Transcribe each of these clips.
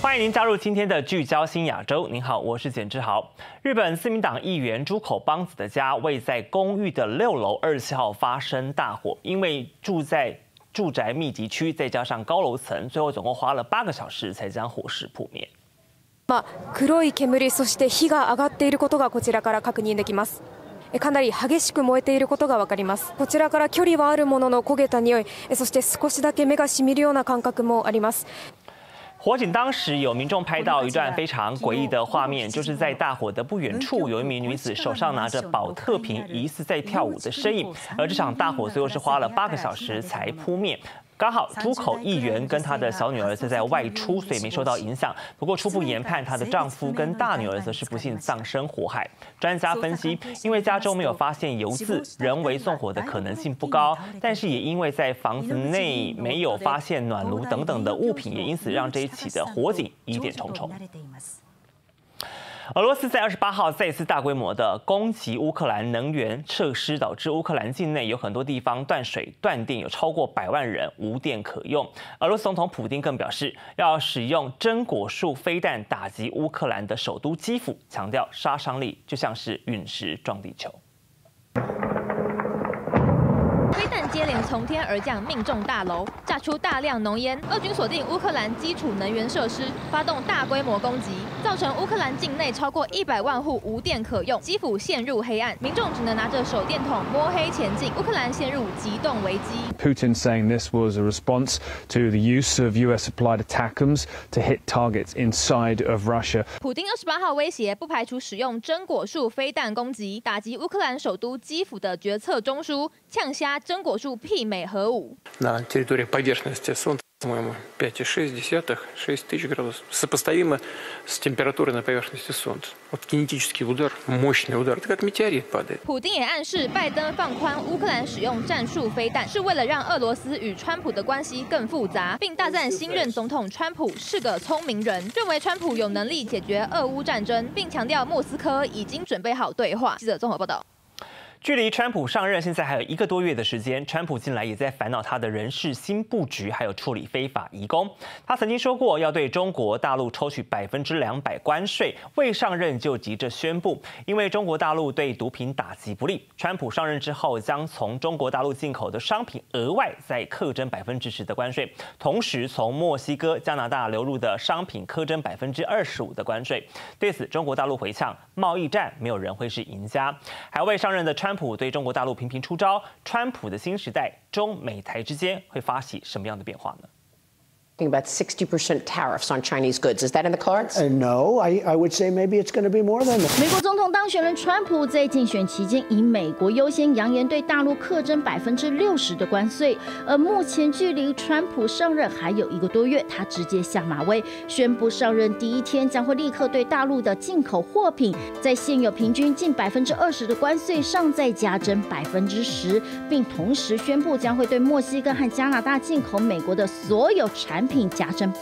欢迎您加入今天的聚焦新亚洲。您好，我是简志豪。日本自民党议员猪口邦子的家位在公寓的6楼27号发生大火，因为住在住宅密集区，再加上高楼层，最后总共花了8个小时才将火势扑灭。 黒い煙、そして火が上がっていることがこちらから確認できます。かなり激しく燃えていることがわかります。こちらから距離はあるものの焦げた匂い、そして少しだけ目がしみるような感覚もあります。 火警当时有民众拍到一段非常诡异的画面，就是在大火的不远处，有一名女子手上拿着保特瓶，疑似在跳舞的身影。而这场大火最后是花了8个小时才扑灭。刚好猪口议员跟她的小女儿是在外出，所以没受到影响。不过初步研判，她的丈夫跟大女儿则是不幸葬身火海。专家分析，因为家中没有发现油渍，人为纵火的可能性不高，但是也因为在房子内没有发现暖炉等等的物品，也因此让这一起的火警疑点重重。俄罗斯在28号再次大规模的攻击乌克兰能源设施，导致乌克兰境内有很多地方断水断电，有超过100万人无电可用。俄罗斯总统普丁更表示，要使用真果树飞弹打击乌克兰的首都基辅，强调杀伤力就像是陨石撞地球。 飞弹接连从天而降，命中大楼，炸出大量浓烟。俄军锁定乌克兰基础能源设施，发动大规模攻击，造成乌克兰境内超过100万户无电可用，基辅陷入黑暗，民众只能拿着手电筒摸黑前进，乌克兰陷入极冻危机。 Putin saying this was a response to the use of US-supplied ATACMS to hit targets inside of Russia. 普丁28号威胁，不排除使用真果树飞弹攻击，打击乌克兰首都基辅的决策中枢，呛瞎真果树媲美核武。 На территории поверхности Солнца, по-моему, 5,6, 6000 градусов, сопоставимо с температурой на поверхности Солнца. Вот кинетический удар, мощный удар, это как метеорит падает. 普丁也暗示，拜登放宽乌克兰使用战术飞弹，是为了让俄罗斯与川普的关系更复杂，并大赞新任总统川普是个聪明人，认为川普有能力解决俄乌战争，并强调莫斯科已经准备好对话。记者综合报道。 距离川普上任现在还有1个多月的时间，川普近来也在烦恼他的人事新布局，还有处理非法移工。他曾经说过要对中国大陆抽取200%关税，未上任就急着宣布，因为中国大陆对毒品打击不利。川普上任之后，将从中国大陆进口的商品额外再课征10%的关税，同时从墨西哥、加拿大流入的商品课征25%的关税。对此，中国大陆回呛：贸易战没有人会是赢家。还未上任的川普对中国大陆频频出招，川普的新时代，中美台之间会发起什么样的变化呢 ？About 60% tariffs on Chinese goods. Is that in the cards? No, I would say maybe it's going to be more than that. 美国总统当选人川普在竞选期间以美国优先扬言对大陆课征60%的关税，而目前距离川普上任还有1个多月，他直接下马威，宣布上任第1天将会立刻对大陆的进口货品在现有平均近20%的关税上再加征10%，并同时宣布将会对墨西哥和加拿大进口美国的所有产品加征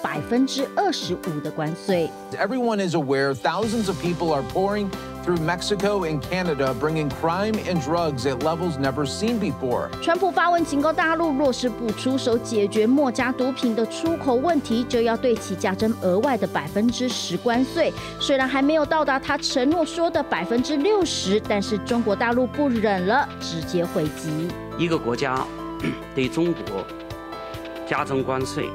25%的关税。 Everyone is aware thousands of people are pouring through Mexico and Canada, bringing crime and drugs at levels never seen before. 川普发文警告大陆，若是不出手解决墨加毒品的出口问题，就要对其加征额外的10%关税。虽然还没有到达他承诺说的60%，但是中国大陆不忍了，直接回击。 一个国家对中国加征关税，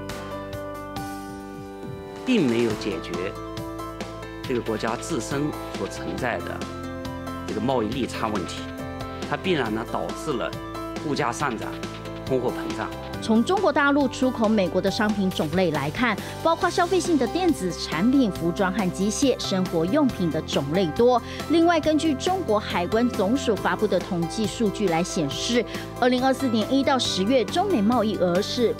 并没有解决这个国家自身所存在的这个贸易逆差问题，它必然呢导致了物价上涨、通货膨胀。 从中国大陆出口美国的商品种类来看，包括消费性的电子产品、服装和机械、生活用品的种类多。另外，根据中国海关总署发布的统计数据来显示，2024年1到10月，中美贸易额是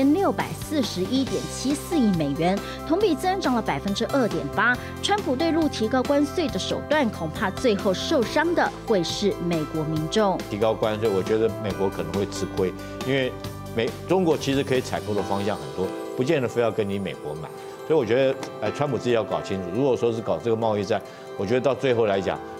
5641.74亿美元，同比增长了2.8%。川普对陆提高关税的手段，恐怕最后受伤的会是美国民众。 提高关税，我觉得美国可能会吃亏，因为中国其实可以采购的方向很多，不见得非要跟你美国买。所以我觉得，川普自己要搞清楚，如果说是搞这个贸易战，我觉得到最后来讲，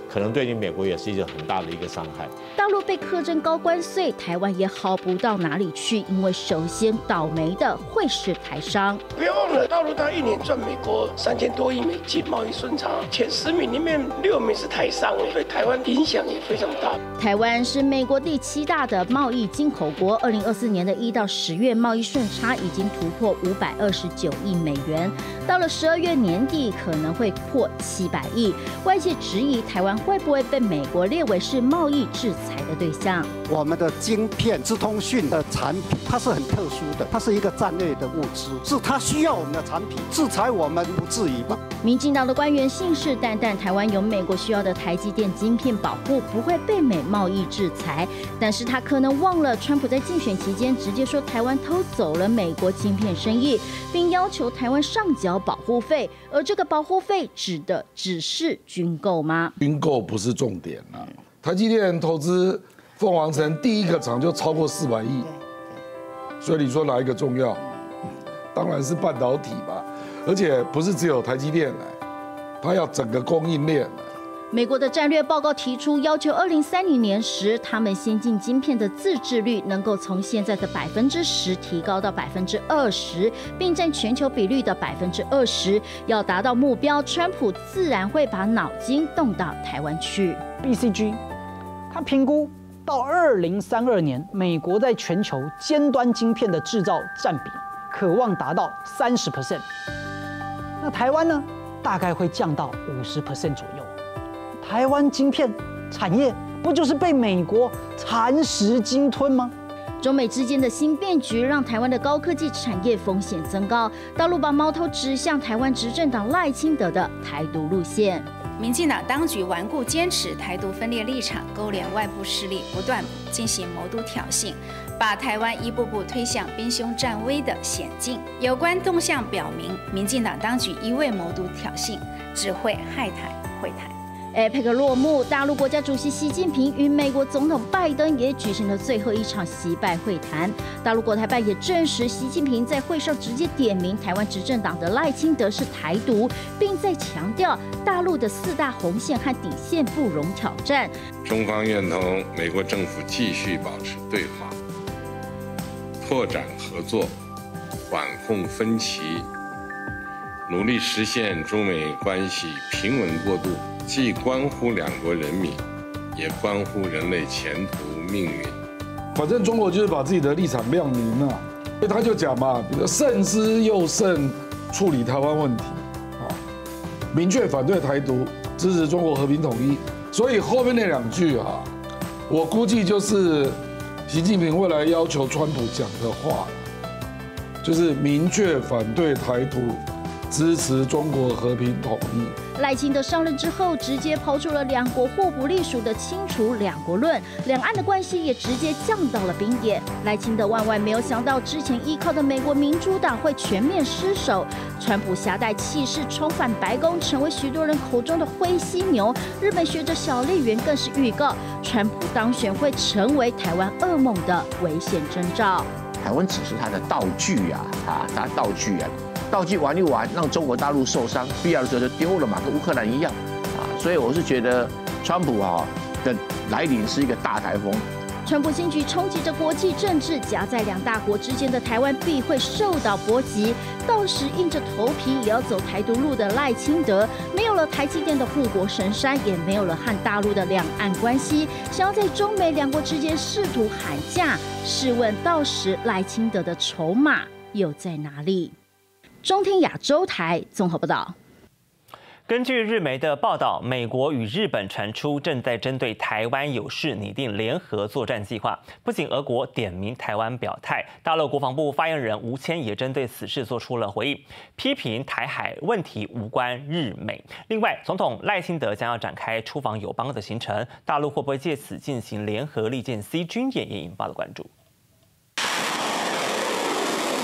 可能对你美国也是一个很大的一个伤害。 大陆被课征高关税，台湾也好不到哪里去，因为首先倒霉的会是台商。 不要忘了，大陆它一年赚美国3000多亿美金贸易顺差，前10名里面6名是台商，对台湾影响也非常大。 台湾是美国第7大的贸易进口国，2024年的1到10月贸易顺差已经突破529亿美元，到了12月年底可能会破700亿。外界质疑台湾会不会被美国列为是贸易制裁的对象？ 我们的晶片、资通讯的产品，它是很特殊的，它是一个战略的物资，是它需要我们的产品，制裁我们不至于吧？ 民进党的官员信誓旦旦，台湾有美国需要的台积电晶片保护，不会被美贸易制裁。但是他可能忘了，川普在竞选期间直接说台湾偷走了美国晶片生意，并要求台湾上缴保护费。而这个保护费指的只是军购吗？ 军购不是重点啊！台积电投资凤凰城第1个厂就超过400亿，所以你说哪一个重要？当然是半导体吧，而且不是只有台积电，它要整个供应链。 美国的战略报告提出，要求2030年时，他们先进晶片的自制率能够从现在的10%提高到20%，并占全球比率的20%。要达到目标，川普自然会把脑筋动到台湾去。 BCG， 他评估到2032年，美国在全球尖端晶片的制造占比可望达到30%，那台湾呢，大概会降到50% 左右。台湾晶片产业不就是被美国蚕食鲸吞吗？ 中美之间的新变局让台湾的高科技产业风险增高，大陆把矛头指向台湾执政党赖清德的台独路线。 民进党当局顽固坚持台独分裂立场，勾连外部势力，不断进行谋独挑衅，把台湾一步步推向兵凶战危的险境。有关动向表明，民进党当局一味谋独挑衅，只会害台毁台。 APEC 落幕，大陆国家主席习近平与美国总统拜登也举行了最后一场习拜会谈。大陆国台办也证实，习近平在会上直接点名台湾执政党的赖清德是台独，并再强调大陆的4大红线和底线不容挑战。 中方愿同美国政府继续保持对话，拓展合作，管控分歧，努力实现中美关系平稳过渡。既关乎2国人民，也关乎人类前途命运。 反正中国就是把自己的立场亮明了，所以他就讲嘛，比如慎之又慎处理台湾问题，明确反对台独，支持中国和平统一。所以后面那2句啊，我估计就是习近平未来要求川普讲的话，就是明确反对台独，支持中国和平统一。 赖清德上任之后，直接抛出了2国互不隶属的清除2国论，两岸的关系也直接降到了冰点。赖清德万万没有想到，之前依靠的美国民主党会全面失守，川普携带气势重返白宫，成为许多人口中的灰犀牛。日本学者小笠原更是预告，川普当选会成为台湾噩梦的危险征兆。 台湾只是他的道具啊，他道具啊。道具玩一玩，让中国大陆受伤，必要的时候就丢了嘛，跟乌克兰一样啊。所以我是觉得，川普的来临是一个大台风。 川普新局冲击着国际政治，夹在2大国之间的台湾必会受到波及。到时硬着头皮也要走台独路的赖清德，没有了台积电的护国神山，也没有了和大陆的两岸关系，想要在中美2国之间试图喊价，试问到时赖清德的筹码又在哪里？中天亚洲台综合报道。 根据日媒的报道，美国与日本传出正在针对台湾有事拟定联合作战计划。不仅俄国点名台湾表态，大陆国防部发言人吴谦也针对此事做出了回应，批评台海问题无关日美。另外，总统赖清德将要展开出访友邦的行程，大陆会不会借此进行联合利剑 C 军演，也引发了关注。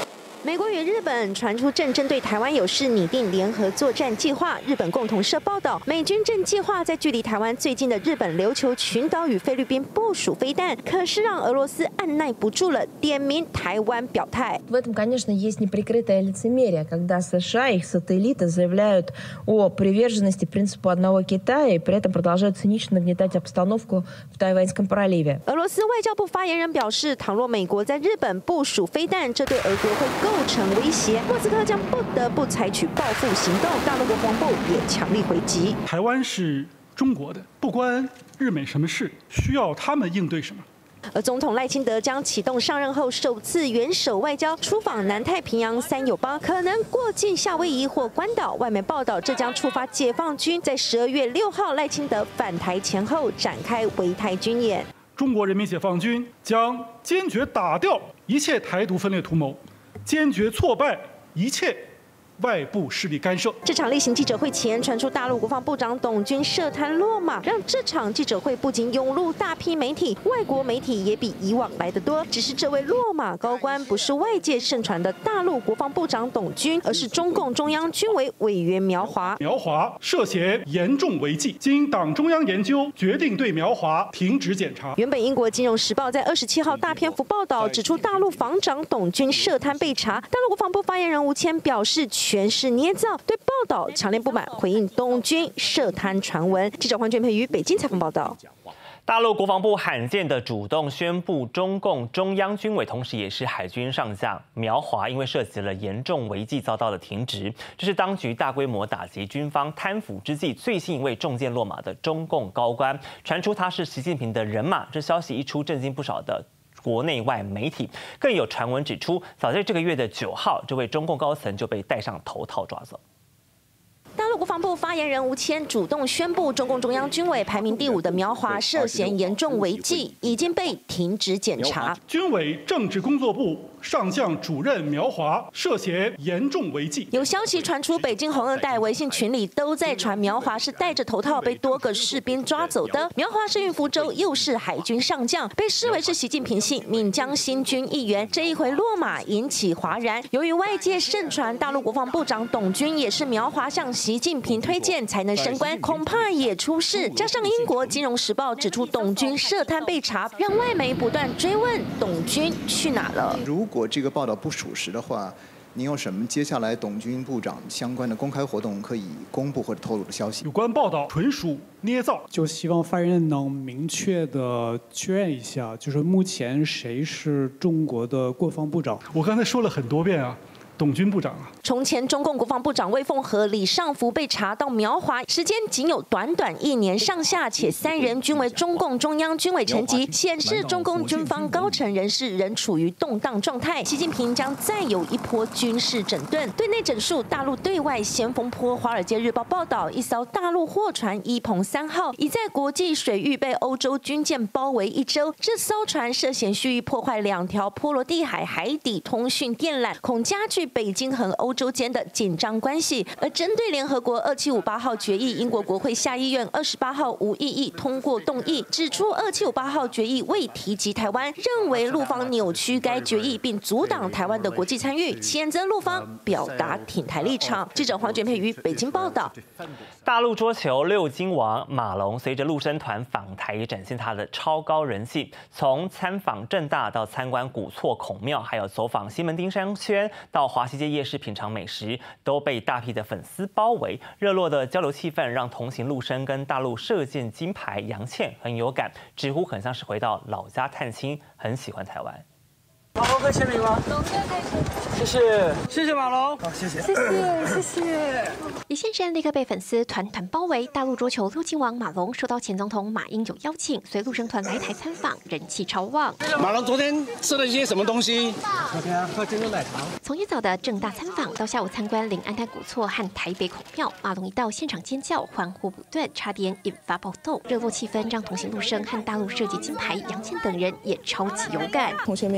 美国与日本传出正针对台湾有事拟定联合作战计划。日本共同社报道，美军正计划在距离台湾最近的日本琉球群岛与菲律宾部署飞弹，可是让俄罗斯按耐不住了，点名台湾表态。 В этом, конечно, есть неприкрытое лицемерие, когда США и их сателлиты заявляют о приверженности принципу одного Китая и при этом продолжают цинично нагнетать обстановку в Тайваньском проливе. 俄罗斯外交部发言人表示，倘若美国在日本部署飞弹，这对俄国会构成威胁，莫斯科将不得不采取报复行动。大陆国防部也强力回击。 台湾是中国的，不关日美什么事，需要他们应对什么。 而总统赖清德将启动上任后首次元首外交出访南太平洋3友邦，可能过境夏威夷或关岛。外媒报道，这将触发解放军在12月6号赖清德返台前后展开围台军演。 中国人民解放军将坚决打掉一切台独分裂图谋，坚决挫败一切外部势力干涉。 这场例行记者会前传出大陆国防部长董军涉贪落马，让这场记者会不仅涌入大批媒体，外国媒体也比以往来得多。只是这位落马高官不是外界盛传的大陆国防部长董军，而是中共中央军委委员苗华。 苗华涉嫌严重违纪，经党中央研究，决定对苗华停职检查。 原本英国金融时报在27号大篇幅报道，指出大陆防长董军涉贪被查。大陆国防部发言人吴谦表示，全是捏造，对报道强烈不满，回应董军涉贪传闻。记者黄娟培于北京采访报道。 大陆国防部罕见的主动宣布，中共中央军委同时也是海军上将苗华，因为涉及了严重违纪，遭到了停职。这是当局大规模打击军方贪腐之际，最新一位中箭落马的中共高官，传出他是习近平的人马。这消息一出，震惊不少的国内外媒体，更有传闻指出，早在这个月的9号，这位中共高层就被戴上头套抓走。 大陆国防部发言人吴谦主动宣布，中共中央军委排名第5的苗华涉嫌严重违纪，已经被停职检查。 军委政治工作部上将主任苗华涉嫌严重违纪。 有消息传出，北京红二代微信群里都在传苗华是戴着头套被多个士兵抓走的。苗华是运福州，又是海军上将，被视为是习近平系闽江新军一员。这一回落马引起哗然。由于外界盛传大陆国防部长董军也是苗华向习近平推荐才能升官，恐怕也出事。加上英国金融时报指出董军涉贪被查，让外媒不断追问董军去哪了。 如果这个报道不属实的话，您有什么接下来董军部长相关的公开活动可以公布或者透露的消息？ 有关报道纯属捏造， 就希望发言人能明确的确认一下，就是目前谁是中国的国防部长？ 我刚才说了很多遍啊。董军部长啊， 从前中共国防部长魏凤和、李尚福被查到苗华，时间仅有短短1年上下，且3人均为中共中央军委层级，显示中共军方高层人士仍处于动荡状态。习近平将再有一波军事整顿。对内整数，大陆对外先锋坡。《华尔街日报》报道，一艘大陆货船“一鹏3号”已在国际水域被欧洲军舰包围1周。这艘船涉嫌蓄意破坏2条波罗的海海底通讯电缆，恐加剧北京和欧洲间的紧张关系。而针对联合国2758号决议，英国国会下议院28号无异议通过动议，指出2758号决议未提及台湾，认为陆方扭曲该决议，并阻挡台湾的国际参与，谴责陆方表达挺台立场。记者黄娟佩于北京报道。 大陆桌球6金王马龙随着陆生团访台，也展现他的超高人气。从参访政大到参观古厝孔庙，还有走访西门町商圈，到华西街夜市品尝美食，都被大批的粉丝包围。热络的交流气氛让同行陆生跟大陆射箭金牌杨倩很有感，直呼很像是回到老家探亲，很喜欢台湾。 马龙可以签名吗？谢谢，谢谢马龙，好，谢谢， 谢谢，谢谢。一现身立刻被粉丝团团包围。大陆桌球6金王马龙受到前总统马英九邀请，随陆生团来台参访，人气超旺。 马龙昨天吃了一些什么东西？昨天喝珍珠奶茶。 从一早的政大参访到下午参观临安泰古厝和台北孔庙，马龙一到现场尖叫，欢呼不断，差点引发暴动。热络气氛让同行陆生和大陆射击金牌杨倩等人也超级有感。 同学们也都很热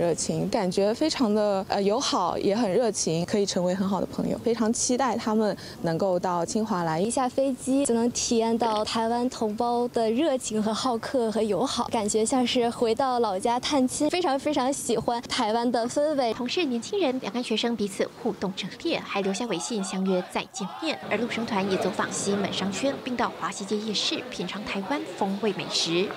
热情，感觉非常的友好，也很热情，可以成为很好的朋友。非常期待他们能够到清华来， 一下飞机就能体验到台湾同胞的热情和好客和友好，感觉像是回到老家探亲，非常非常喜欢台湾的氛围。 同是年轻人，两岸学生彼此互动热烈，还留下微信相约再见面。而陆生团也走访西门商圈，并到华西街夜市品尝台湾风味美食。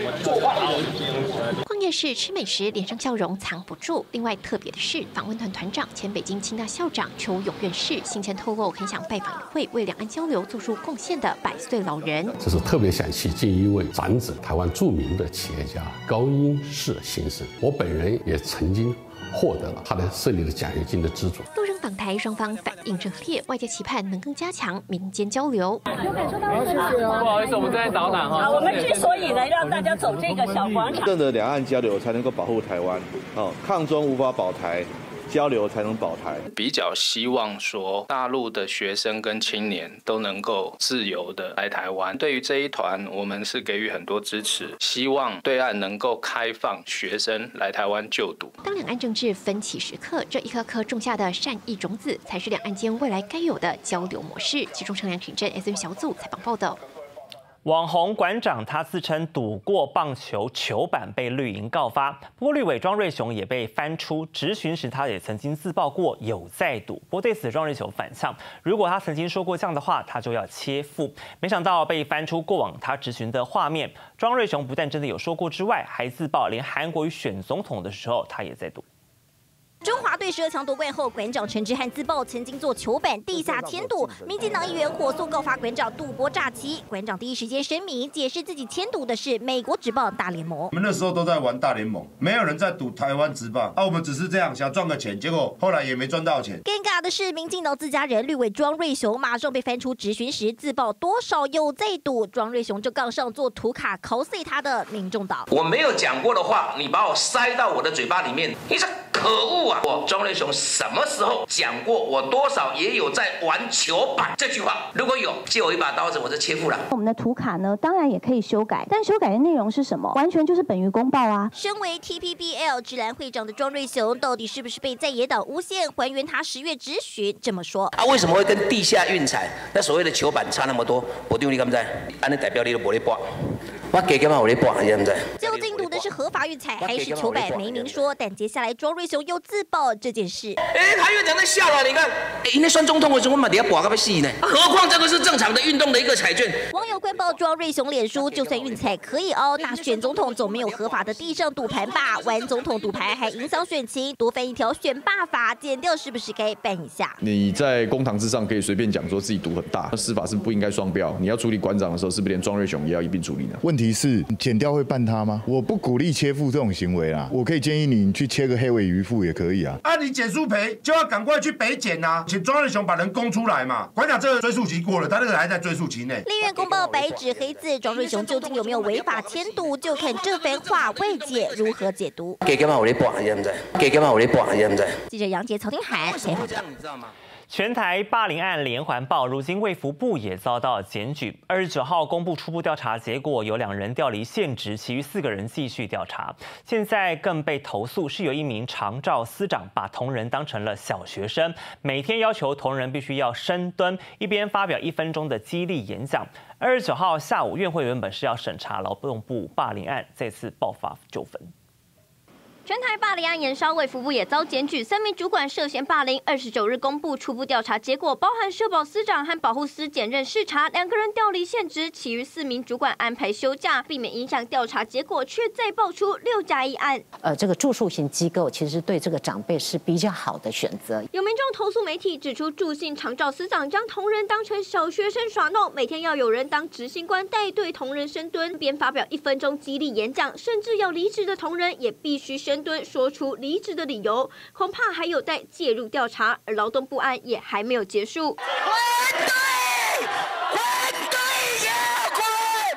逛夜市吃美食，脸上笑容藏不住。另外特别的是，访问团团长前北京清大校长邱永院士先前透露，很想拜访一位为两岸交流做出贡献的100岁老人。 这是特别想去见一位长者，台湾著名的企业家高英士先生。我本人也曾经获得了他的设立的奖学金的资助。 陆生访台，双方反应热烈，外界期盼能更加强民间交流。 有感受到吗？不好意思，我们在导览哈。 我们之所以来让大家走这个小广场， 真的两岸交流才能够保护台湾。抗中无法保台。交流才能保台。 比较希望说，大陆的学生跟青年都能够自由的来台湾。对于这一团，我们是给予很多支持，希望对岸能够开放学生来台湾就读。 当两岸政治分歧时刻，这一颗颗种下的善意种子，才是两岸间未来该有的交流模式。其中，城良挺镇 SN 小组采访报道。 网红馆长他自称赌过棒球球板被绿营告发，不过绿委庄瑞雄也被翻出质询时，他也曾经自曝过有在赌。不过对此庄瑞雄反呛，如果他曾经说过这样的话，他就要切腹。没想到被翻出过往他质询的画面，庄瑞雄不但真的有说过之外，还自曝连韩国瑜选总统的时候他也在赌。 中华队12强夺冠后，馆长陈之汉自曝曾经做球板地下签赌，民进党议员火速告发馆长赌博诈欺。馆长第一时间声明，解释自己签赌的是美国职棒大联盟。 我们那时候都在玩大联盟，没有人在赌台湾职棒我们只是这样想赚个钱，结果后来也没赚到钱。 尴尬的是，民进党自家人绿委庄瑞雄马上被翻出质询时自曝多少有在赌，庄瑞雄就杠上做图卡cos他的民众党。 我没有讲过的话，你把我塞到我的嘴巴里面，你这可恶啊！我庄瑞雄什么时候讲过我多少也有在玩球板这句话？如果有，借我一把刀子，我就切腹了。 我们的图卡呢，当然也可以修改，但修改的内容是什么？完全就是本于公报啊。 身为 TPBL 职篮会长的庄瑞雄，到底是不是被在野党诬陷？还原他10月质询这么说： 为什么会跟地下运彩那所谓的球板差那么多？我对你敢不在？安尼代表你都无咧播。我加减嘛有咧播，你知？ 究竟赌的是合法运彩还是球板？没明说。但接下来庄瑞雄又自曝这件事。 他院长在笑了，你看，那算总统的时候，我嘛底下播个要死呢。何况这个是正常的运动的一个彩券。 网友灌爆庄瑞雄脸书，就算运彩可以凹，那选总统总没有合法的地上赌盘吧？玩总统赌牌还影响选情，多犯一条选罢法，检调是不是该办一下？ 你在公堂之上可以随便讲说自己赌很大，司法是不应该双标。你要处理馆长的时候，是不是连庄瑞雄也要一并处理呢？ 问题是检调会办他吗？我不鼓励切腹这种行为啦，我可以建议你去切个黑尾鱼腹也可以啊。 你检诉赔就要赶快去北检啊，请庄瑞雄把人供出来嘛。馆长这个追诉期过了，他那个还在追诉期内。 立院公报白纸黑字，庄瑞雄究竟有没有违法签赌，就看这番话外界如何解读。 加减嘛有咧播，你知不知？加减嘛有咧播，你知不知？ 记者杨杰、曹廷涵采访。 你知道吗？ 全台霸凌案连环爆，如今卫福部也遭到检举。29号公布初步调查结果，有2人调离现职，其余4个人继续调查。现在更被投诉是有一名长照司长把同仁当成了小学生，每天要求同仁必须要深蹲，一边发表1分钟的激励演讲。29号下午，院会原本是要审查劳动部霸凌案，再次爆发纠纷。 全台霸凌案延烧，卫福部也遭检举，3名主管涉嫌霸凌。29日公布初步调查结果，包含社保司长和保护司检任视察，2个人调离现职，其余4名主管安排休假，避免影响调查结果，却再爆出6+1案。 这个住宿型机构其实对这个长辈是比较好的选择。 有民众投诉媒体指出，住信长照司长将同仁当成小学生耍弄，每天要有人当执行官带队同仁深蹲，边发表1分钟激励演讲，甚至要离职的同仁也必须深蹲，说出离职的理由，恐怕还有待介入调查。而劳动部案也还没有结束。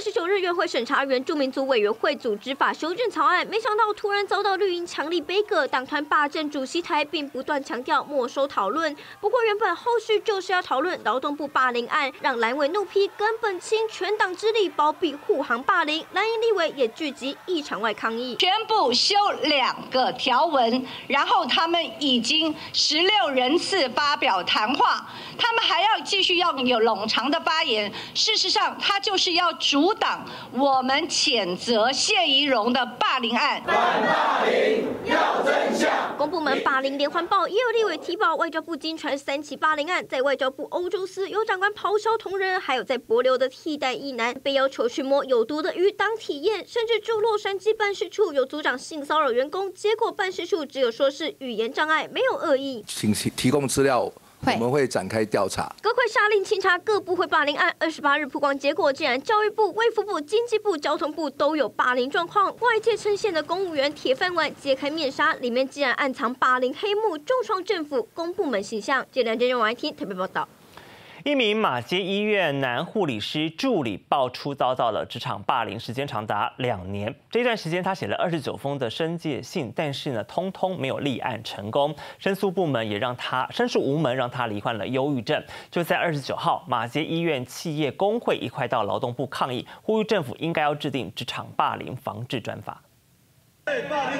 29日院会审查原住民族委员会组织法修正草案，没想到突然遭到绿营强力杯葛，党团霸占主席台，并不断强调没收讨论。不过原本后续就是要讨论劳动部霸凌案，让蓝委怒批根本倾全党之力包庇护航霸凌，蓝营立委也聚集议场外抗议， 全部修2个条文，然后他们已经16人次发表谈话，他们还要继续要有冗长的发言。事实上，他就是要阻挡我们谴责谢宜容的霸凌案。 反霸凌要真相。公部门霸凌连环爆，也有立委提报外交部经传3起霸凌案，在外交部欧洲司有长官咆哮同仁，还有在帛琉的替代役男被要求去摸有毒的鱼当体验，甚至驻洛杉矶办事处有组长性骚扰员工，结果办事处只有说是语言障碍，没有恶意。 请提供资料。我们会展开调查。 阁揆下令清查各部会霸凌案，28日曝光结果，竟然教育部、卫福部、经济部、交通部都有霸凌状况。外界称羡的公务员铁饭碗揭开面纱，里面竟然暗藏霸凌黑幕，重创政府公部门形象。这2件用来听特别报道。 一名马偕医院男护理师助理爆出遭到了职场霸凌，时间长达2年。这段时间，他写了29封的申诫信，但是呢，通通没有立案成功。申诉部门也申诉无门，让他罹患了忧郁症。就在29号，马偕医院企业工会一块到劳动部抗议，呼吁政府应该要制定职场霸凌防治专法。 不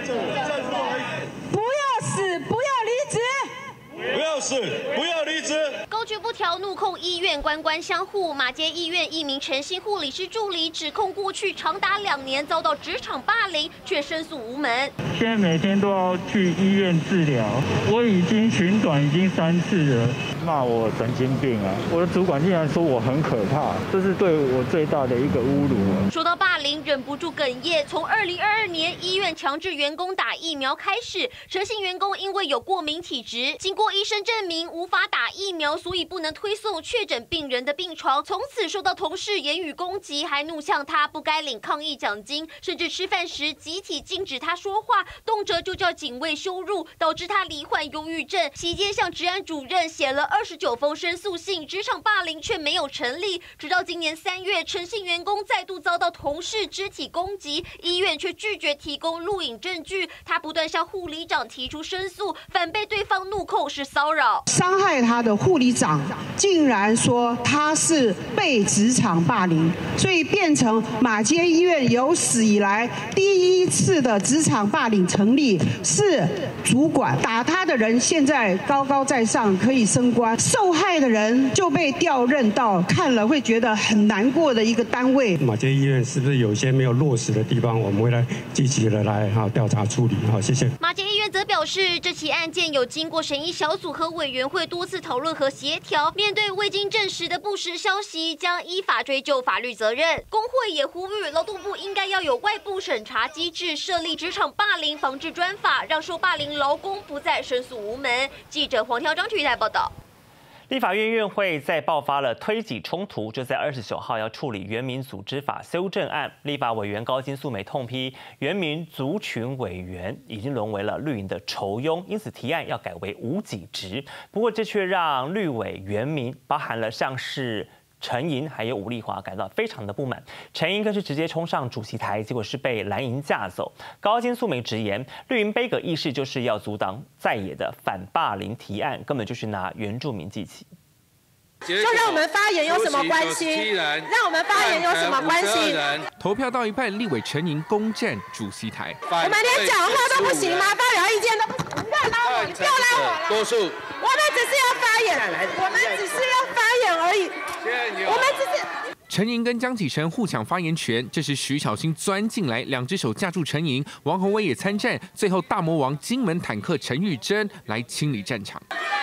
要死，不要离职。 不要死，不要离职。 高局不调，怒控医院官官相护。马偕医院一名陈姓护理师助理指控过去长达2年遭到职场霸凌，却申诉无门。 现在每天都要去医院治疗，我已经寻短已经3次了，骂我神经病啊！我的主管竟然说我很可怕，这是对我最大的一个侮辱。 说到霸凌，忍不住哽咽。从2022年医院强制员工打疫苗开始，陈姓员工因为有过敏体质，经过医生证明无法打疫苗，所以不能推送确诊病人的病床。从此受到同事言语攻击，还怒呛他不该领抗疫奖金，甚至吃饭时集体禁止他说话，动辄就叫警卫羞辱，导致他罹患忧郁症。期间向职安主任写了29封申诉信，职场霸凌却没有成立。直到今年3月，陈姓员工再度遭到同事肢体攻击，医院却拒绝提供录影证据。他不断向护理长提出申诉，反被对方怒控是骚扰。 伤害他的护理长竟然说他是被职场霸凌，所以变成马偕医院有史以来第1次的职场霸凌成立，是主管打他的人现在高高在上，可以升官，受害的人就被调任到看了会觉得很难过的一个单位。 马偕医院是不是有些没有落实的地方，我们会来积极的来调查处理。好，谢谢。 马偕医院则表示，这起案件有经过审议小组和委员会多次讨论和协调，面对未经证实的不实消息，将依法追究法律责任。工会也呼吁劳动部应该要有外部审查机制，设立职场霸凌防治专法，让受霸凌劳工不再申诉无门。记者黄挑章体育台报道。 立法院院会再爆发了推挤冲突，就在29号要处理原民组织法修正案。立法委员高金素梅痛批原民族群委员已经沦为了绿营的酬庸，因此提案要改为无给职。不过这却让绿委原民，包含了像是陈莹还有吴丽华感到非常的不满，陈莹更是直接冲上主席台，结果是被蓝营架走。高金素梅直言，绿营杯葛议事就是要阻挡在野的反霸凌提案，根本就是拿原住民祭旗。 就让我们发言有什么关系？让我们发言有什么关系？ 投票到一半，立委陈莹攻占主席台， 我们连讲话都不行吗？发表意见都不行，不要拉我，你不要拉我了。 多数， 我们只是要发言，我们只是要发言而已。我们只是。 陈莹跟江启臣互抢发言权，这时徐巧芯钻进来，2只手架住陈莹，王宏威也参战，最后大魔王金门坦克陈玉珍来清理战场。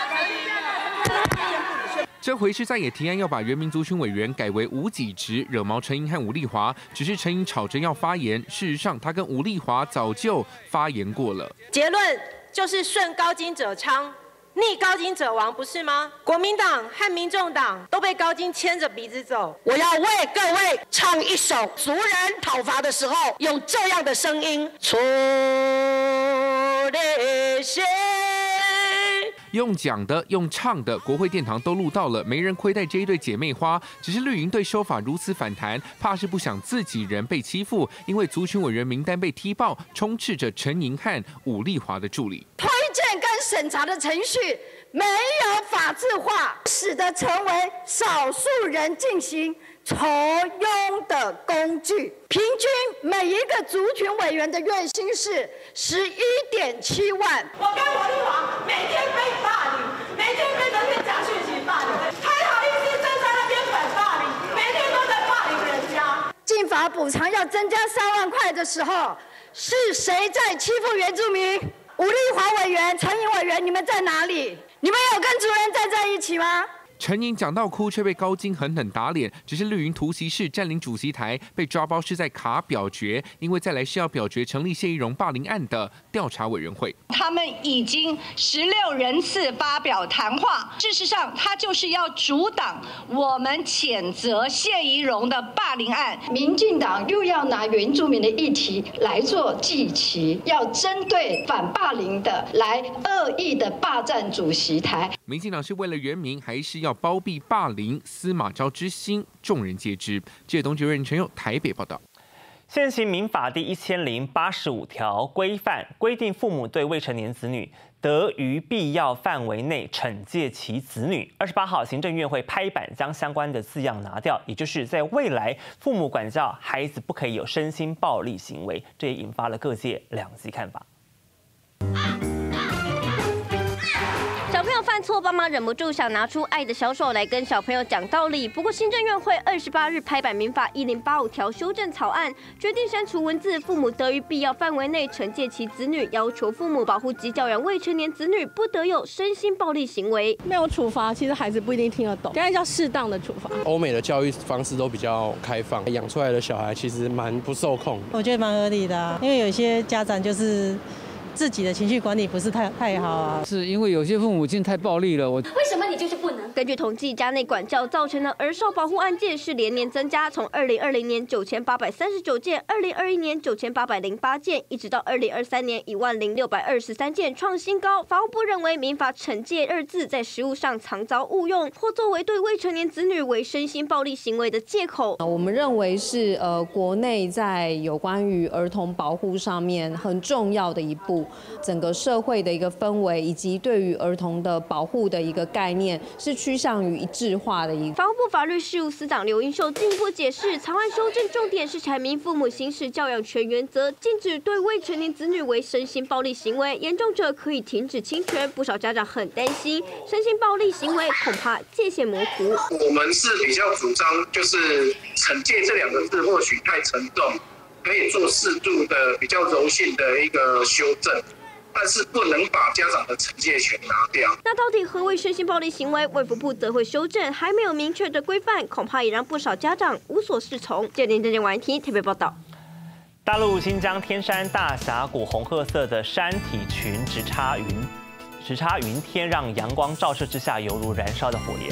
这回是在野提案要把原民族群委员改为无给职，惹毛陈莹和吴丽华。只是陈莹吵着要发言，事实上他跟吴丽华早就发言过了。 结论就是顺高金者昌，逆高金者亡，不是吗？国民党和民众党都被高金牵着鼻子走。我要为各位唱一首族人讨伐的时候用这样的声音：出的谁？ 用讲的、用唱的，国会殿堂都录到了，没人亏待这一对姐妹花。只是绿营对修法如此反弹，怕是不想自己人被欺负，因为族群委员名单被踢爆，充斥着陈莹和伍丽华的助理。 推荐跟审查的程序没有法制化，使得成为少数人进行酬庸的工具。平均每一个族群委员的月薪是11.7万。 我跟伍丽华每天被霸凌，每天被人家假讯息霸凌，还好意思站在那边反霸凌，每天都在霸凌人家。 进法补偿要增加3万块的时候，是谁在欺负原住民？伍丽华委员、陈莹委员，你们在哪里？你们有跟主任站在一起吗？ 陈莹讲到哭，却被高金狠狠打脸。只是绿营突袭式占领主席台，被抓包是在卡表决，因为再来是要表决成立谢依荣霸凌案的调查委员会。 他们已经16人次发表谈话，事实上，他就是要阻挡我们谴责谢依荣的霸凌案。 民进党又要拿原住民的议题来做祭旗，要针对反霸凌的来恶意的霸占主席台。 民进党是为了原民，还是要包庇霸凌？司马昭之心，众人皆知。记者董洁瑞、陈佑台北报道。 现行民法第1085条规定，父母对未成年子女得于必要范围内惩戒其子女。28号，行政院会拍板将相关的字样拿掉，也就是在未来父母管教孩子不可以有身心暴力行为，这也引发了各界两极看法。 小朋友犯错，爸妈忍不住想拿出爱的小手来跟小朋友讲道理。不过，行政院会28日拍板民法1085条修正草案，决定删除文字“父母得于必要范围内惩戒其子女”，要求父母保护及教养未成年子女，不得有身心暴力行为。 没有处罚，其实孩子不一定听得懂，应该叫适当的处罚。 欧美的教育方式都比较开放，养出来的小孩其实蛮不受控。 我觉得蛮合理的啊，因为有些家长就是自己的情绪管理不是太好啊， 是因为有些父母亲太暴力了。 为什么你就是不能？根据统计，家内管教造成的儿少保护案件是连年增加，从2020年9839件，2021年9808件，一直到2023年10623件，创新高。法务部认为，民法惩戒2字在实务上常遭误用，或作为对未成年子女为身心暴力行为的借口。 我们认为是国内在有关于儿童保护上面很重要的一步。整个社会的一个氛围，以及对于儿童的保护的一个概念，是趋向于一致化的一个。 法务部法律事务司长刘英秀进一步解释，草案修正重点是阐明父母行使教养权原则，禁止对未成年子女为身心暴力行为，严重者可以停止侵权。不少家长很担心，身心暴力行为恐怕界限模糊。 我们是比较主张，就是惩戒这2个字或许太沉重。可以做适度的、比较柔性的一个修正，但是不能把家长的惩戒权拿掉。 那到底何为身心暴力行为？卫福部则会修正，还没有明确的规范，恐怕也让不少家长无所适从。记者林婉婷特别报道。 大陆新疆天山大峡谷红褐色的山体群直插云天，让阳光照射之下犹如燃烧的火焰。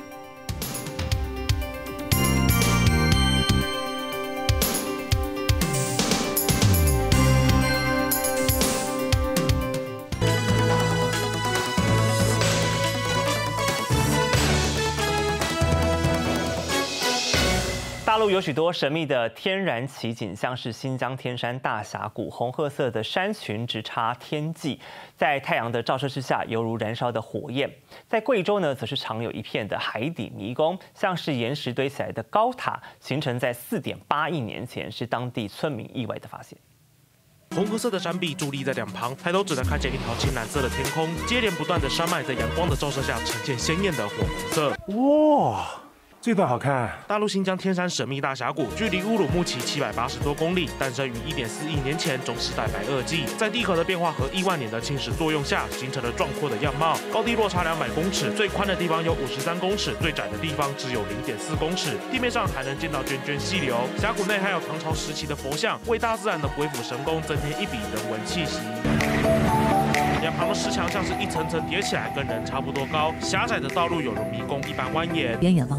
大陆有许多神秘的天然奇景，像是新疆天山大峡谷红褐色的山群直插天际，在太阳的照射之下，犹如燃烧的火焰。在贵州呢，则是常有一片的海底迷宫，像是岩石堆起来的高塔，形成在4.8亿年前，是当地村民意外的发现。 红褐色的山壁伫立在两旁，抬头只能看见一条青蓝色的天空，接连不断的山脉在阳光的照射下呈现鲜艳的火红色。哇！这段好看。大陆新疆天山神秘大峡谷，距离乌鲁木齐780多公里，诞生于1.4亿年前中时代白垩纪，在地壳的变化和亿万年的侵蚀作用下，形成了壮阔的样貌。高低落差200公尺，最宽的地方有53公尺，最窄的地方只有0.4公尺。地面上还能见到涓涓溪流。峡谷内还有唐朝时期的佛像，为大自然的鬼斧神工增添一笔人文气息。两旁的石墙像是一层层叠起来，跟人差不多高。狭窄的道路有如迷宫一般蜿蜒。 远远望去，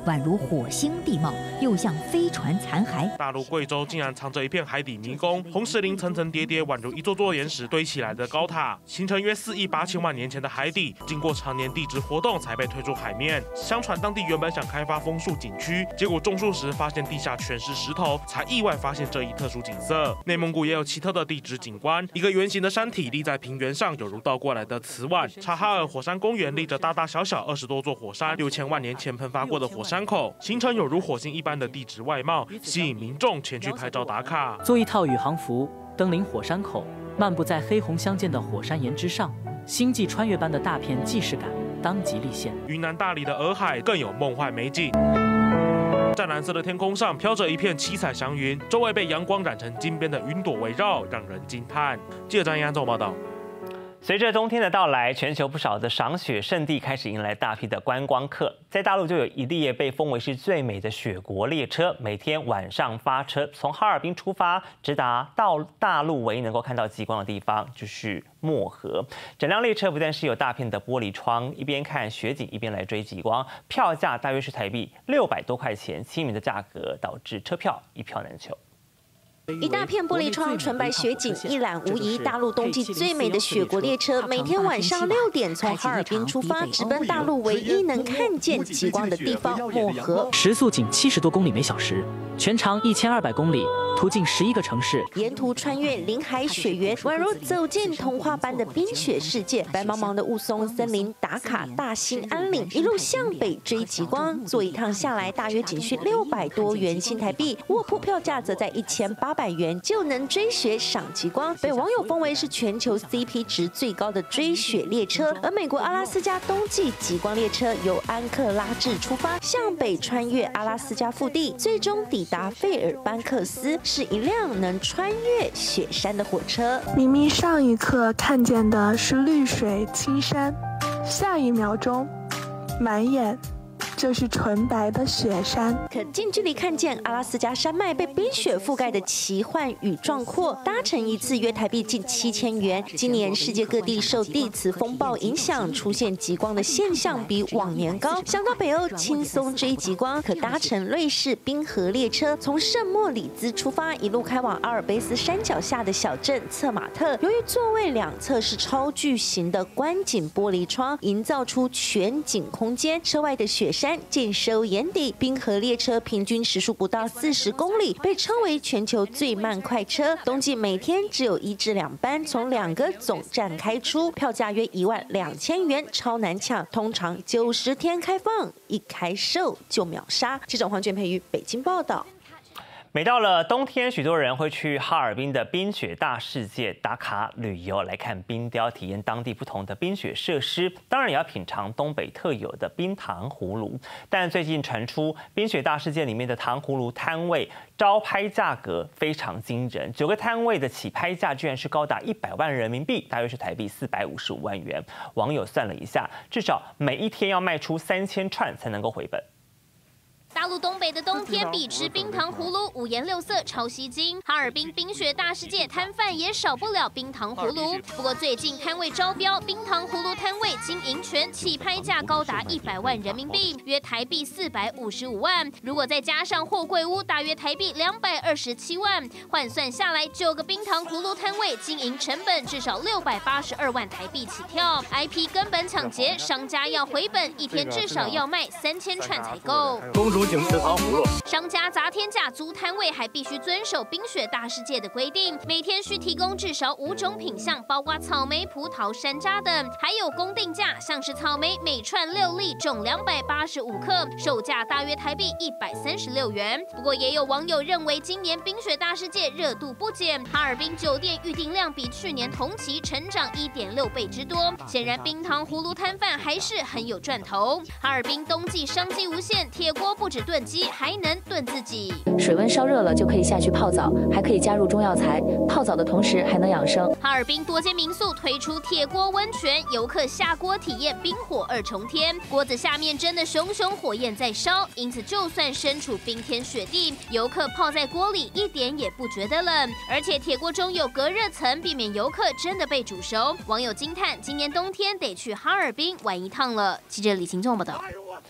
宛如火星地貌，又像飞船残骸。 大陆贵州竟然藏着一片海底迷宫，红石林层层叠叠，宛如一座座岩石堆起来的高塔，形成约4亿8千万年前的海底，经过常年地质活动才被推出海面。相传当地原本想开发枫树景区，结果种树时发现地下全是石头，才意外发现这一特殊景色。内蒙古也有奇特的地质景观，一个圆形的山体立在平原上，有如倒过来的瓷碗。察哈尔火山公园立着大大小小20多座火山，6000万年前喷发过的火山口，形成有如火星一般的地质外貌，吸引民众前去拍照打卡。 做一套宇航服，登临火山口，漫步在黑红相间的火山岩之上，星际穿越般的大片既视感当即立现。 云南大理的洱海更有梦幻美景。湛蓝色的天空上飘着一片七彩祥云，周围被阳光染成金边的云朵围绕，让人惊叹。记者张一安综合报道。 随着冬天的到来，全球不少的赏雪圣地开始迎来大批的观光客。在大陆就有一列被封为是最美的雪国列车，每天晚上发车，从哈尔滨出发，直达到大陆唯一能够看到极光的地方，就是漠河。整辆列车不但是有大片的玻璃窗，一边看雪景一边来追极光，票价大约是台币600多块钱，亲民的价格导致车票一票难求。 一大片玻璃窗，纯白雪景一览无遗。大陆冬季最美的雪国列车，每天晚上6点从哈尔滨出发，直奔大陆唯一能看见极光的地方漠河。 时速仅70多公里每小时，全长1200公里，途径11个城市。 沿途穿越林海雪原，宛如走进童话般的冰雪世界。白茫茫的雾凇森林，打卡大兴安岭，一路向北追极光。坐一趟下来，大约仅需600多元新台币，卧铺票价则在1800元就能追雪赏极光，被网友封为是全球 CP 值最高的追雪列车。而美国阿拉斯加冬季极光列车由安克拉治出发，向北穿越阿拉斯加腹地，最终抵达费尔班克斯，是一辆能穿越雪山的火车。 明明上一刻看见的是绿水青山，下一秒钟满眼就是纯白的雪山， 可近距离看见阿拉斯加山脉被冰雪覆盖的奇幻与壮阔。搭乘一次约台币近7000元。今年世界各地受地磁风暴影响，出现极光的现象比往年高。想到北欧轻松追极光，可搭乘瑞士冰河列车，从圣莫里兹出发，一路开往阿尔卑斯山脚下的小镇策马特。由于座位两侧是超巨型的观景玻璃窗，营造出全景空间，车外的雪山尽收眼底。冰河列车平均时速不到40公里，被称为全球最慢快车。冬季每天只有1至2班，从2个总站开出，票价约12000元，超难抢。通常90天开放，一开售就秒杀。记者黄娟培于北京报道。 每到了冬天，许多人会去哈尔滨的冰雪大世界打卡旅游，来看冰雕，体验当地不同的冰雪设施，当然也要品尝东北特有的冰糖葫芦。但最近传出冰雪大世界里面的糖葫芦摊位招拍价格非常惊人，9个摊位的起拍价居然是高达100万人民币，大约是台币455万元。网友算了一下，至少每一天要卖出3000串才能够回本。 大陆东北的冬天必吃冰糖葫芦，五颜六色，超吸睛。哈尔滨冰雪大世界摊贩也少不了冰糖葫芦。不过最近摊位招标，冰糖葫芦摊位经营权起拍价高达100万人民币，约台币455万。如果再加上货柜屋，大约台币227万，换算下来，9个冰糖葫芦摊位经营成本至少682万台币起跳。IP 根本抢劫，商家要回本，一天至少要卖3000串才够。 景吃糖葫芦， 商家砸天价租摊位，还必须遵守冰雪大世界的规定，每天需提供至少5种品项，包括草莓、葡萄、山楂等，还有公定价，像是草莓每串6粒，重285克，售价大约台币136元。不过也有网友认为，今年冰雪大世界热度不减，哈尔滨酒店预订量比去年同期成长1.6倍之多，显然冰糖葫芦摊贩还是很有赚头。哈尔滨冬季商机无限，铁锅不止炖鸡，还能炖自己。 水温烧热了就可以下去泡澡，还可以加入中药材，泡澡的同时还能养生。 哈尔滨多间民宿推出铁锅温泉，游客下锅体验冰火2重天，锅子下面真的熊熊火焰在烧，因此就算身处冰天雪地，游客泡在锅里一点也不觉得冷。而且铁锅中有隔热层，避免游客真的被煮熟。网友惊叹，今年冬天得去哈尔滨玩一趟了。记者李行仲报道。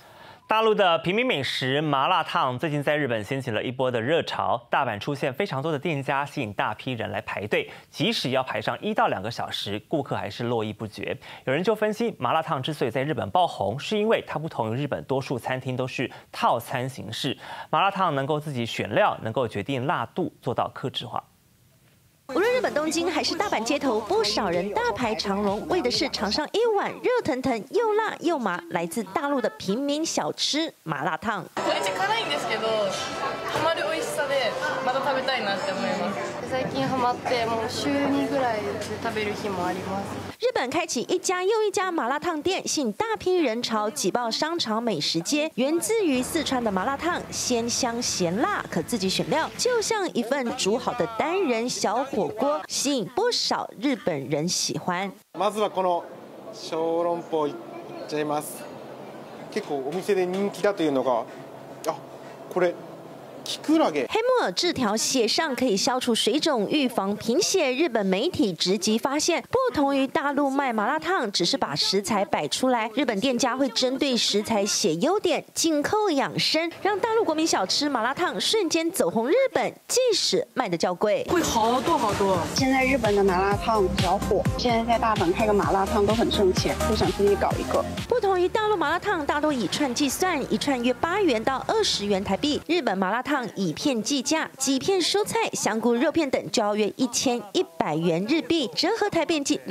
大陆的平民美食麻辣烫最近在日本掀起了一波的热潮，大阪出现非常多的店家，吸引大批人来排队，即使要排上1到2个小时，顾客还是络绎不绝。有人就分析，麻辣烫之所以在日本爆红，是因为它不同于日本多数餐厅都是套餐形式，麻辣烫能够自己选料，能够决定辣度，做到客制化。 无论日本东京还是大阪街头，不少人大排长龙，为的是尝上一碗热腾腾又辣又麻，来自大陆的平民小吃麻辣烫。 めっちゃ辛いんですけど、ハマる美味しさでまた食べたいなって思います。最近ハマってもう週2ぐらい食べる日もあります。 日本开启一家又一家麻辣烫店，吸引大批人潮挤爆商场美食街。源自于四川的麻辣烫，鲜香咸辣，可自己选料，就像一份煮好的单人小火锅，吸引不少日本人喜欢。 まずはこの小籠包いっちゃいます。結構お店で人気だというのが、これ。 黑木耳制条写上可以消除水肿、预防贫血。日本媒体直击发现，不同于大陆卖麻辣烫，只是把食材摆出来，日本店家会针对食材写优点，紧扣养生，让大陆国民小吃麻辣烫瞬间走红日本，即使卖得较贵， 贵好多好多。现在日本的麻辣烫比较火，现在在大阪开个麻辣烫都很挣钱，就想自己搞一个。 不同于大陆麻辣烫，大多以串计算，一串约8元到20元台币，日本麻辣烫 以片计价，几片蔬菜、香菇、肉片等就要约1100元日币，折合台币近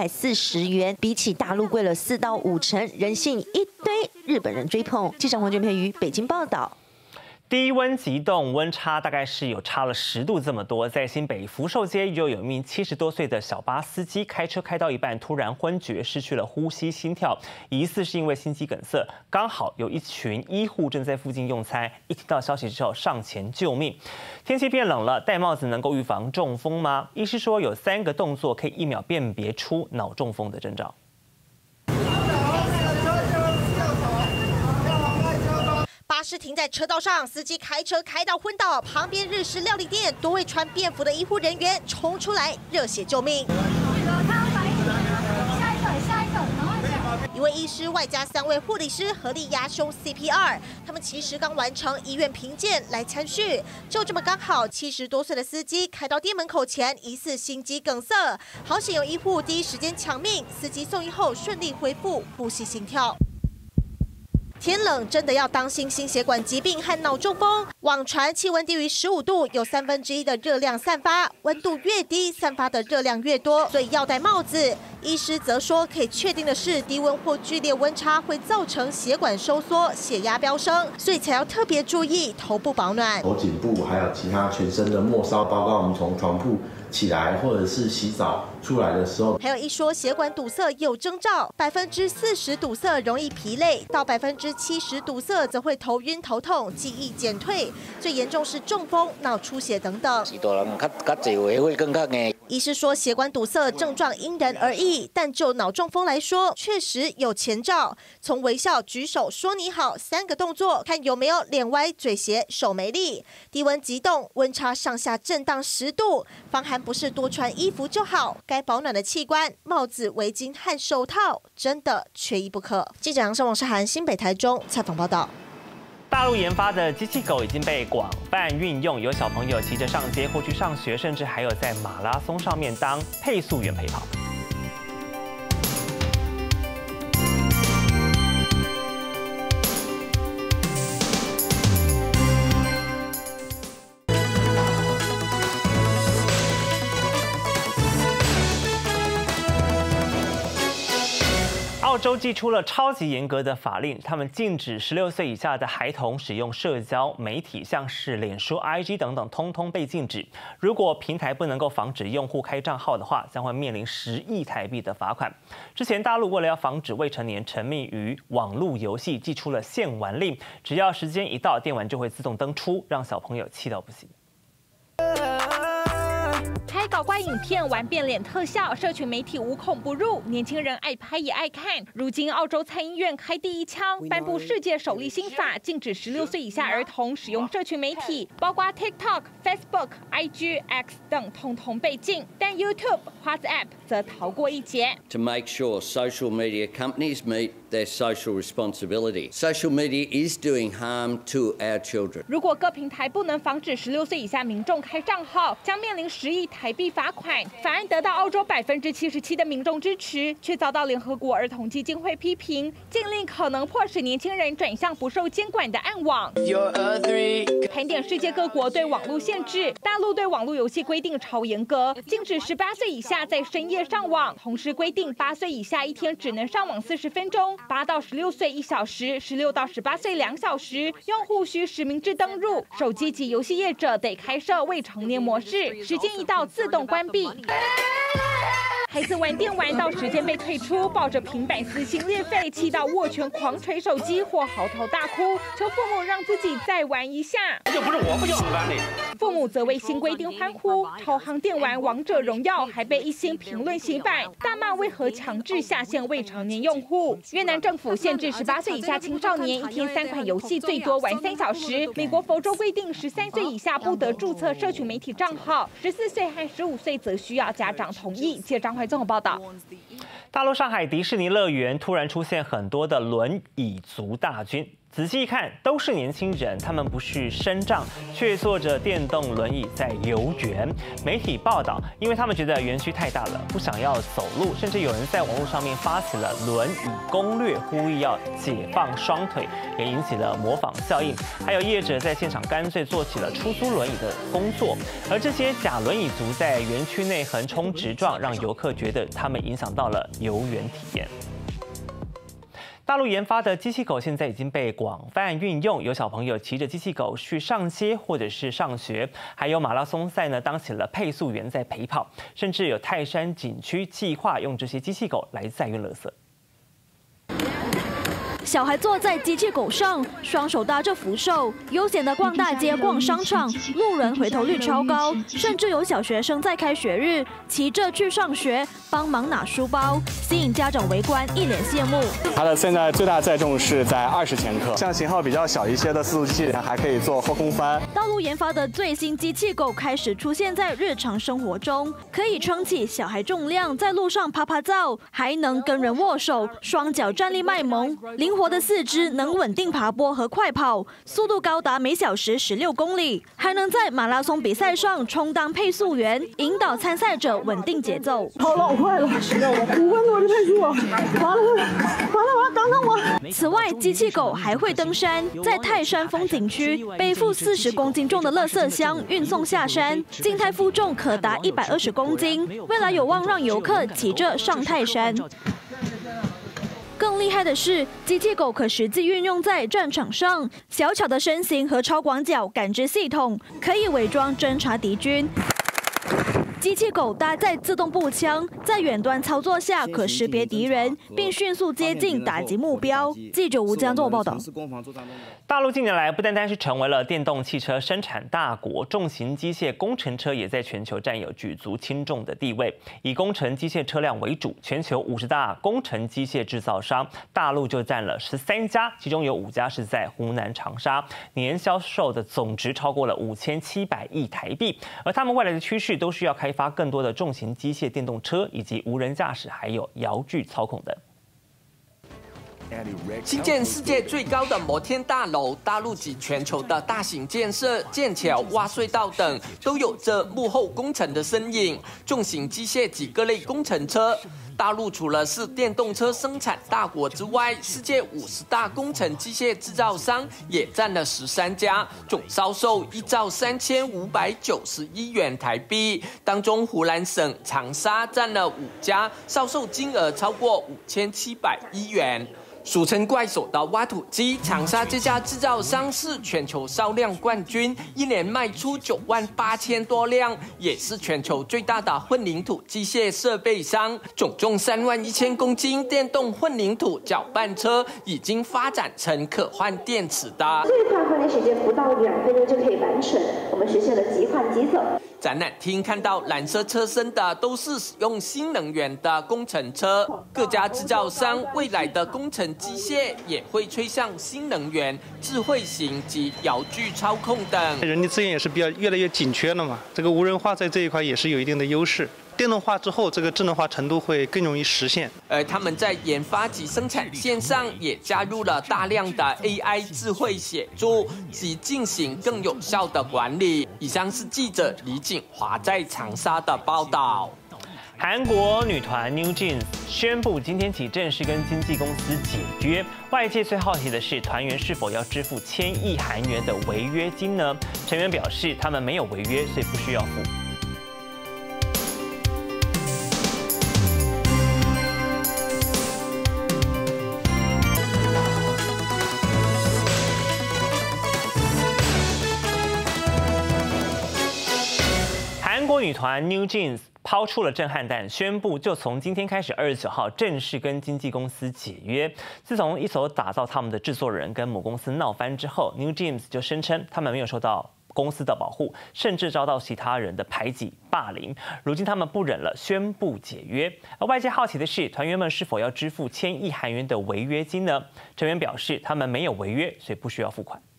240元，比起大陆贵了4到5成，人性一堆日本人追捧。记者黄娟培于北京报道。 低温急冻，温差大概是有差了10度这么多。在新北福寿街，又有一名70多岁的小巴司机开车开到一半，突然昏厥，失去了呼吸心跳，疑似是因为心肌梗塞。刚好有一群医护正在附近用餐，一听到消息之后上前救命。天气变冷了，戴帽子能够预防中风吗？医师说有3个动作可以1秒辨别出脑中风的征兆。 巴士停在车道上，司机开车开到昏倒，旁边日式料理店多位穿便服的医护人员冲出来热血救命。一位医师外加3位护理师合力压胸 CPR， 他们其实刚完成医院评鉴来参叙，就这么刚好70多岁的司机开到店门口前，疑似心肌梗塞，好险有医护第一时间抢命，司机送医后顺利恢复呼吸心跳。 天冷真的要当心心血管疾病和脑中风。网传气温低于15度，有1/3的热量散发，温度越低，散发的热量越多，所以要戴帽子。医师则说，可以确定的是，低温或剧烈温差会造成血管收缩、血压飙升，所以才要特别注意头部保暖。 头颈部还有其他全身的末梢，包括我们从床铺起来或者是洗澡出来的时候， 还有一说血管堵塞有征兆，40%堵塞容易疲累，到70%堵塞则会头晕头痛、记忆减退，最严重是中风、脑出血等等。医师说，血管堵塞症状因人而异，但就脑中风来说，确实有前兆。从微笑、举手、说你好3个动作，看有没有脸歪、嘴斜、手没力。低温急冻，温差上下震荡10度，防寒不是多穿衣服就好，该保暖的器官、帽子、围巾和手套真的缺一不可。记者杨胜、王世涵，新北、台中采访报道。 大陆研发的机器狗已经被广泛运用，有小朋友骑着上街或去上学，甚至还有在马拉松上面当配速员陪跑。澳洲祭出了超级严格的法令，他们禁止16岁以下的孩童使用社交媒体，像是脸书、IG 等等，通通被禁止。如果平台不能够防止用户开账号的话，将会面临10亿台币的罚款。之前大陆为了要防止未成年沉迷于网络游戏，祭出了限玩令，只要时间一到，电玩就会自动登出，让小朋友气到不行。 开搞怪影片玩变脸特效，社群媒体无孔不入，年轻人爱拍也爱看。如今，澳洲参议院开第一枪，颁布世界首例新法，禁止16岁以下儿童使用社群媒体，包括 TikTok、Facebook、IG、X 等，统统被禁。但 YouTube、WhatsApp 则逃过一劫。 To make sure social media companies meet their social responsibility. Social media is doing harm to our children. 如果各平台不能防止16岁以下民众开账号，将面临10亿台币罚款。法案得到澳洲77%的民众支持，却遭到联合国儿童基金会批评，禁令可能迫使年轻人转向不受监管的暗网。盘点世界各国对网络限制，大陆对网络游戏规定超严格，禁止18岁以下在深夜上网，同时规定8岁以下一天只能上网40分钟，8到16岁1小时，16到18岁2小时。用户需实名制登入，手机及游戏业者得开设未成年模式，时间一到自动关闭。孩子玩电玩到时间被退出，抱着平板撕心裂肺，气到握拳狂捶手机或嚎啕大哭，求父母让自己再玩一下。 又不是我不想玩的。 父母则为新规定欢呼，超夯电玩王者荣耀还被一星评论洗版，大骂为何强制下线未成年用户。越南政府限制18岁以下青少年一天3款游戏最多玩3小时。美国佛州规定13岁以下不得注册社群媒体账号，14岁和15岁则需要家长同意。记者张怀综合报道。 大陆上海迪士尼乐园突然出现很多的轮椅族大军。仔细一看，都是年轻人，他们不是身障，却坐着电动轮椅在游园。媒体报道，因为他们觉得园区太大了，不想要走路，甚至有人在网络上面发起了轮椅攻略，呼吁要解放双腿，也引起了模仿效应。还有业者在现场干脆做起了出租轮椅的工作，而这些假轮椅族在园区内横冲直撞，让游客觉得他们影响到了游园体验。大陆研发的机器狗现在已经被广泛运用，有小朋友骑着机器狗去上街或者是上学，还有马拉松赛呢当起了配速员在陪跑，甚至有泰山景区计划用这些机器狗来载运垃圾。 小孩坐在机器狗上，双手搭着扶手，悠闲地逛大街、逛商场，路人回头率超高，甚至有小学生在开学日骑着去上学，帮忙拿书包，吸引家长围观，一脸羡慕。 它的现在最大载重是在20千克，像型号比较小一些的4速机器人还可以做后空翻。 大陆研发的最新机器狗开始出现在日常生活中，可以撑起小孩重量，在路上趴趴走，还能跟人握手，双脚站立卖萌，灵活的四肢能稳定爬坡和快跑，速度高达每小时16公里，还能在马拉松比赛上充当配速员，引导参赛者稳定节奏。 跑老快了，5分多就配速了，完了，等等我。 此外，机器狗还会登山，在泰山风景区背负40公斤重的垃圾箱运送下山，静态负重可达120公斤，未来有望让游客骑着上泰山。更厉害的是，机器狗可实际运用在战场上，小巧的身形和超广角感知系统可以伪装侦察敌军。机器狗搭载自动步枪，在远端操作下可识别敌人，并迅速接近打击目标。记者吴江做报道。 大陆近年来不单单是成为了电动汽车生产大国，重型机械工程车也在全球占有举足轻重的地位。以工程机械车辆为主，全球50大工程机械制造商，大陆就占了13家，其中有5家是在湖南长沙，年销售的总值超过了5700亿台币。而他们未来的趋势都需要开发更多的重型机械电动车，以及无人驾驶，还有遥距操控等。 新建世界最高的摩天大楼，大陆及全球的大型建设、建桥、挖隧道等，都有着幕后工程的身影。重型机械及各类工程车，大陆除了是电动车生产大国之外，世界50大工程机械制造商也占了13家，总销售1兆3590亿元台币。当中，湖南省长沙占了5家，销售金额超过5700亿元。 俗称怪手的挖土机，长沙这家制造商是全球销量冠军，一年卖出98000多辆，也是全球最大的混凝土机械设备商。总重31000公斤电动混凝土搅拌车已经发展成可换电池的。 最快换电时间不到2分钟就可以完成，我们实现了即换即走。 展览厅看到蓝色车身的都是使用新能源的工程车，各家制造商未来的工程机械也会吹向新能源、智慧型及遥距操控等。 人力资源也是越来越紧缺了嘛，这个无人化在这一块也是有一定的优势。电动化之后，这个智能化程度会更容易实现。 而他们在研发及生产线上也加入了大量的 AI 智慧协助，及进行更有效的管理。以上是记者李景华在长沙的报道。 韩国女团 NewJeans 宣布今天起正式跟经纪公司解约。外界最好奇的是，团员是否要支付1000亿韩元的违约金呢？成员表示，他们没有违约，所以不需要付。韩国女团 NewJeans 抛出了震撼弹，宣布就从今天开始29号正式跟经纪公司解约。自从一手打造他们的制作人跟母公司闹翻之后 ，NewJeans 就声称他们没有受到公司的保护，甚至遭到其他人的排挤霸凌。如今他们不忍了，宣布解约。而外界好奇的是，团员们是否要支付1000亿韩元的违约金呢？成员表示，他们没有违约，所以不需要付款。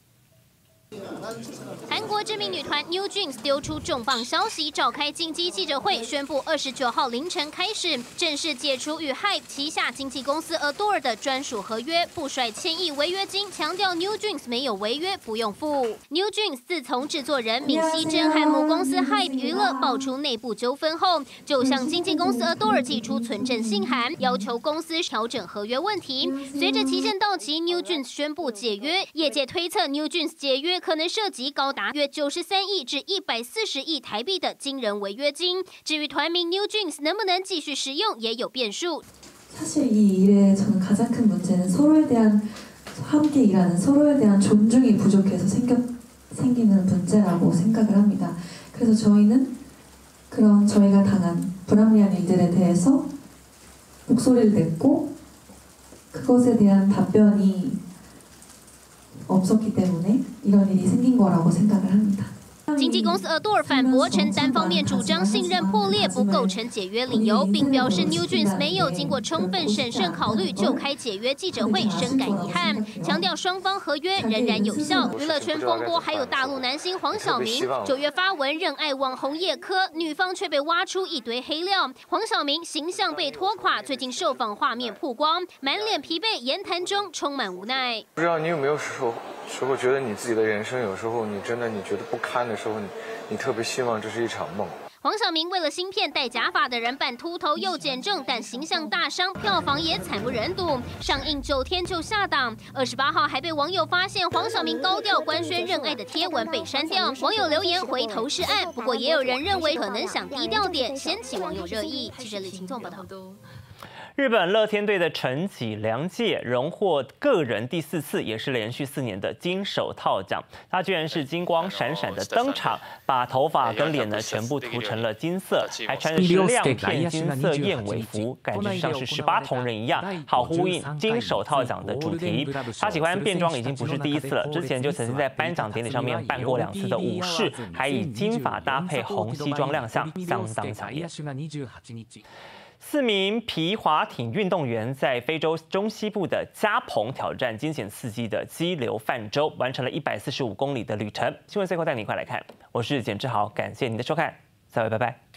韩国知名女团 NewJeans 丢出重磅消息，召开紧急记者会，宣布29号凌晨开始正式解除与 HYBE 旗下经纪公司 Adore 的专属合约，不甩1000亿违约金，强调 NewJeans 没有违约，不用付。NewJeans 自从制作人闵熙珍和母公司 HYBE 娱乐爆出内部纠纷后，就向经纪公司 Adore 寄出存证信函，要求公司调整合约问题。随着期限到期 ，NewJeans 宣布解约，业界推测 NewJeans 解约可能涉及高达约93亿至140亿台币的惊人违约金。至于团名 NewJeans 能不能继续使用，也有变数。 사실 이 일에 저는 가장 큰 문제는 서로에 대한 함께 일하는 서로에 대한 존중이 부족해서 생기는 문제라고 생각을 합니다. 그래서 저희는 그런 저희가 당한 불합리한 일들에 대해서 목소리를 냈고 그것에 대한 답변이 없었기 때문에 이런 일이 생긴 거라고 생각을 합니다. 经纪公司 Adore 反驳称，单方面主张信任破裂不构成解约理由，并表示 NewJeans 没有经过充分审慎考虑就开解约记者会，深感遗憾，强调双方合约仍然有效。娱乐圈风波还有大陆男星黄晓明9月发文认爱网红叶柯，女方却被挖出一堆黑料，黄晓明形象被拖垮。最近受访画面曝光，满脸疲惫，言谈中充满无奈。 不知道你有没有时候觉得你自己的人生有时候你觉得不堪的时候，你特别希望这是一场梦。 黄晓明为了新片戴假发的人扮秃头又减重，但形象大伤，票房也惨不忍睹。上映9天就下档，28号还被网友发现黄晓明高调官宣认爱的贴文被删掉，网友留言回头是岸。不过也有人认为可能想低调点，掀起网友热议。记者李晴纵报道。 日本乐天队的陈启良介荣获个人第4次，也是连续4年的金手套奖。他居然是金光闪闪的登场，把头发跟脸呢全部涂成了金色，还穿的是亮片金色燕尾服，感觉像是18铜人一样，好呼应金手套奖的主题。他喜欢变装已经不是第1次了，之前就曾经在颁奖典礼上面办过2次的武士，还以金发搭配红西装亮相，相当抢眼。4名皮划艇运动员在非洲中西部的加蓬挑战惊险刺激的激流泛舟，完成了145公里的旅程。新闻最后带你一块来看，我是简志豪，感谢您的收看，再会，拜拜。